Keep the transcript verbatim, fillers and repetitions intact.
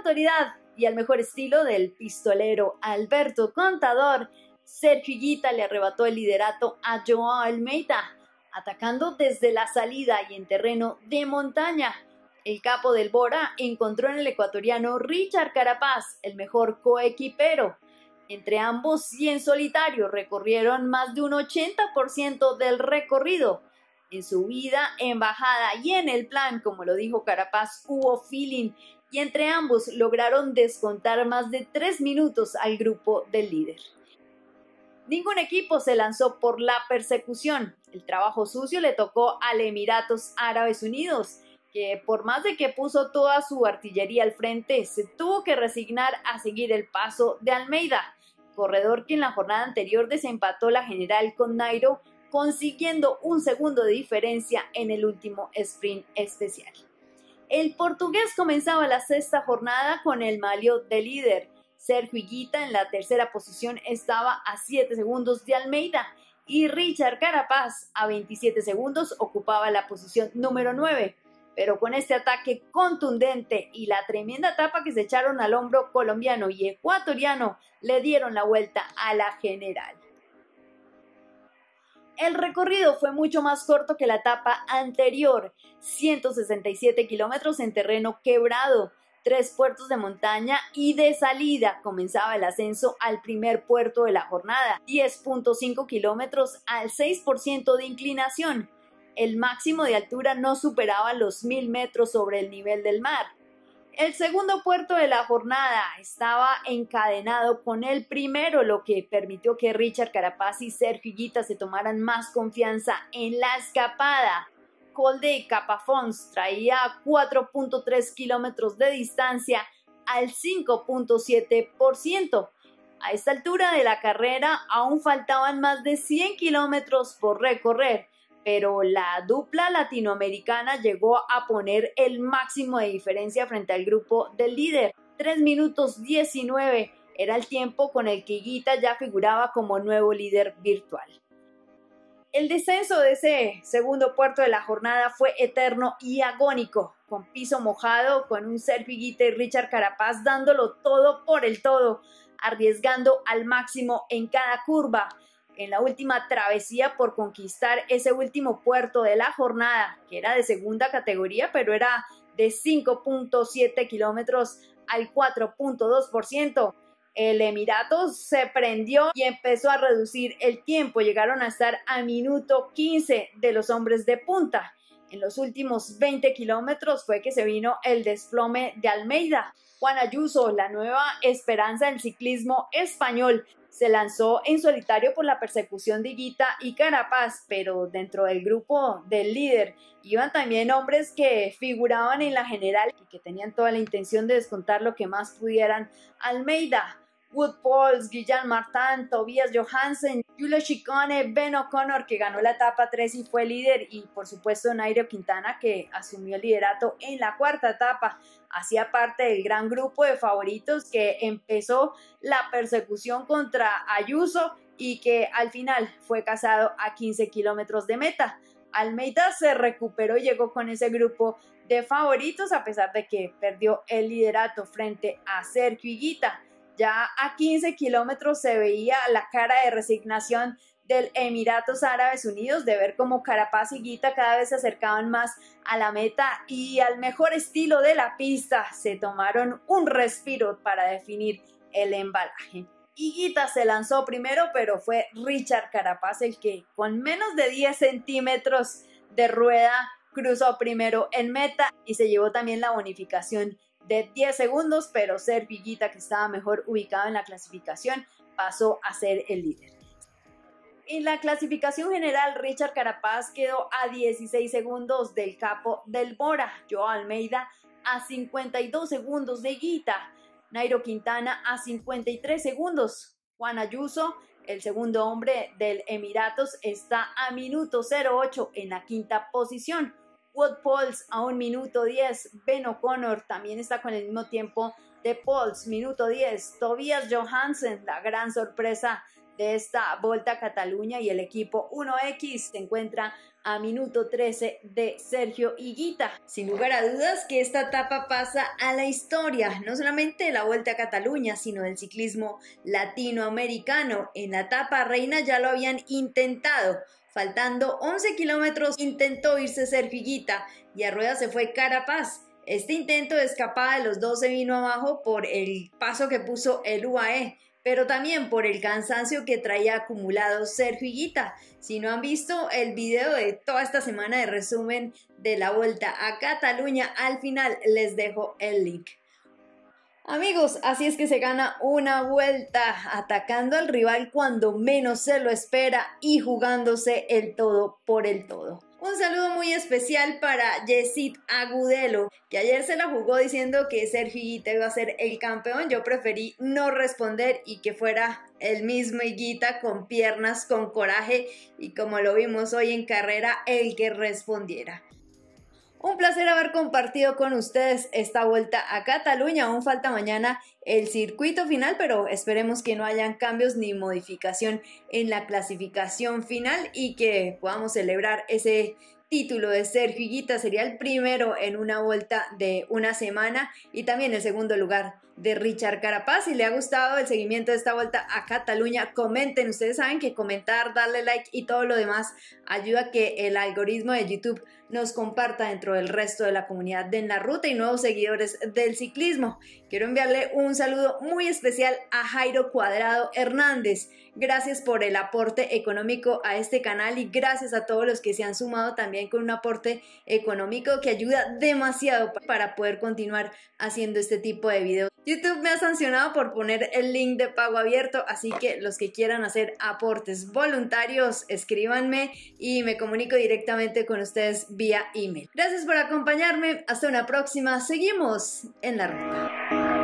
autoridad y al mejor estilo del pistolero Alberto Contador, Sergio Higuita le arrebató el liderato a Joao Almeida, atacando desde la salida y en terreno de montaña. El capo del Bora encontró en el ecuatoriano Richard Carapaz el mejor coequipero. Entre ambos y en solitario recorrieron más de un ochenta por ciento del recorrido. En subida, en bajada y en el plan, como lo dijo Carapaz, hubo feeling y entre ambos lograron descontar más de tres minutos al grupo del líder. Ningún equipo se lanzó por la persecución. El trabajo sucio le tocó al Emiratos Árabes Unidos, que por más de que puso toda su artillería al frente, se tuvo que resignar a seguir el paso de Almeida, corredor que en la jornada anterior desempató la general con Nairo, consiguiendo un segundo de diferencia en el último sprint especial. El portugués comenzaba la sexta jornada con el malio de líder. Sergio Higuita en la tercera posición estaba a siete segundos de Almeida y Richard Carapaz a veintisiete segundos ocupaba la posición número nueve. Pero con este ataque contundente y la tremenda tapa que se echaron al hombro colombiano y ecuatoriano, le dieron la vuelta a la general. El recorrido fue mucho más corto que la etapa anterior, ciento sesenta y siete kilómetros en terreno quebrado, tres puertos de montaña y de salida. Comenzaba el ascenso al primer puerto de la jornada, diez punto cinco kilómetros al seis por ciento de inclinación. El máximo de altura no superaba los mil metros sobre el nivel del mar. El segundo puerto de la jornada estaba encadenado con el primero, lo que permitió que Richard Carapaz y Sergio Higuita se tomaran más confianza en la escapada. Col de Capafons traía cuatro punto tres kilómetros de distancia al cinco punto siete por ciento. A esta altura de la carrera aún faltaban más de cien kilómetros por recorrer, pero la dupla latinoamericana llegó a poner el máximo de diferencia frente al grupo del líder. tres minutos diecinueve era el tiempo con el que Higuita ya figuraba como nuevo líder virtual. El descenso de ese segundo puerto de la jornada fue eterno y agónico, con piso mojado, con un Sergio Higuita y Richard Carapaz dándolo todo por el todo, arriesgando al máximo en cada curva. En la última travesía por conquistar ese último puerto de la jornada, que era de segunda categoría, pero era de cinco punto siete kilómetros al cuatro punto dos por ciento. El Emiratos se prendió y empezó a reducir el tiempo. Llegaron a estar a minuto quince de los hombres de punta. En los últimos veinte kilómetros fue que se vino el desplome de Almeida. Juan Ayuso, la nueva esperanza del ciclismo español, se lanzó en solitario por la persecución de Higuita y Carapaz, pero dentro del grupo del líder iban también hombres que figuraban en la general y que tenían toda la intención de descontar lo que más pudieran. Almeida, Wout Poels, Guillaume Martin, Tobias Johansen, Julio Ciccone, Ben O'Connor, que ganó la etapa tres y fue líder, y por supuesto Nairo Quintana, que asumió el liderato en la cuarta etapa. Hacía parte del gran grupo de favoritos que empezó la persecución contra Ayuso y que al final fue cazado a quince kilómetros de meta. Almeida se recuperó y llegó con ese grupo de favoritos a pesar de que perdió el liderato frente a Sergio Higuita. Ya a quince kilómetros se veía la cara de resignación del Emiratos Árabes Unidos de ver cómo Carapaz y Higuita cada vez se acercaban más a la meta y al mejor estilo de la pista se tomaron un respiro para definir el embalaje. Higuita se lanzó primero, pero fue Richard Carapaz el que con menos de diez centímetros de rueda cruzó primero en meta y se llevó también la bonificación de diez segundos, pero Sergio Higuita, que estaba mejor ubicado en la clasificación, pasó a ser el líder. En la clasificación general, Richard Carapaz quedó a dieciséis segundos del capo del Bora, Joao Almeida a cincuenta y dos segundos de Higuita, Nairo Quintana a cincuenta y tres segundos, Juan Ayuso, el segundo hombre del Emiratos, está a minuto cero ocho en la quinta posición. Wout Poels a un minuto diez, Ben O'Connor también está con el mismo tiempo de Poels, minuto diez, Tobias Johansen, la gran sorpresa de esta Volta a Cataluña, y el equipo uno equis se encuentra a minuto trece de Sergio Higuita. Sin lugar a dudas que esta etapa pasa a la historia, no solamente de la Vuelta a Cataluña, sino del ciclismo latinoamericano. En la etapa reina ya lo habían intentado. Faltando once kilómetros intentó irse Sergio Higuita y a rueda se fue Carapaz. Este intento de escapada de los dos se vino abajo por el paso que puso el U A E, pero también por el cansancio que traía acumulado Sergio Higuita. Si no han visto el video de toda esta semana de resumen de la Vuelta a Cataluña, al final les dejo el link. Amigos, así es que se gana una vuelta, atacando al rival cuando menos se lo espera y jugándose el todo por el todo. Un saludo muy especial para Yesid Agudelo, que ayer se la jugó diciendo que Sergio Higuita iba a ser el campeón. Yo preferí no responder y que fuera el mismo Higuita con piernas, con coraje y, como lo vimos hoy en carrera, el que respondiera. Un placer haber compartido con ustedes esta Vuelta a Cataluña. Aún falta mañana el circuito final, pero esperemos que no hayan cambios ni modificación en la clasificación final y que podamos celebrar ese título de Sergio Higuita. Sería el primero en una vuelta de una semana y también el segundo lugar de Richard Carapaz. Si le ha gustado el seguimiento de esta Vuelta a Cataluña, comenten. Ustedes saben que comentar, darle like y todo lo demás ayuda a que el algoritmo de YouTube nos comparta dentro del resto de la comunidad de En la Ruta y nuevos seguidores del ciclismo. Quiero enviarle un saludo muy especial a Jairo Cuadrado Hernández. Gracias por el aporte económico a este canal y gracias a todos los que se han sumado también con un aporte económico que ayuda demasiado para poder continuar haciendo este tipo de videos. YouTube me ha sancionado por poner el link de pago abierto, así que los que quieran hacer aportes voluntarios, escríbanme y me comunico directamente con ustedes vía email. Gracias por acompañarme, hasta una próxima, seguimos en la ruta.